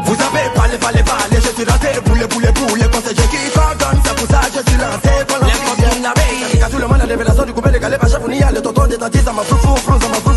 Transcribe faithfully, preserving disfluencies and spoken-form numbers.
Vous savez parler, parler, parler, je suis rentré, bouler, bouler, bouler, quand c'est Dieu qui coordonne, c'est pour ça que je suis lancé, quand la vie vient. Tout le monde a révélation du coupé, les galets, pas chef, on y a le tonton des dentistes, à ma fou, fou, France, à ma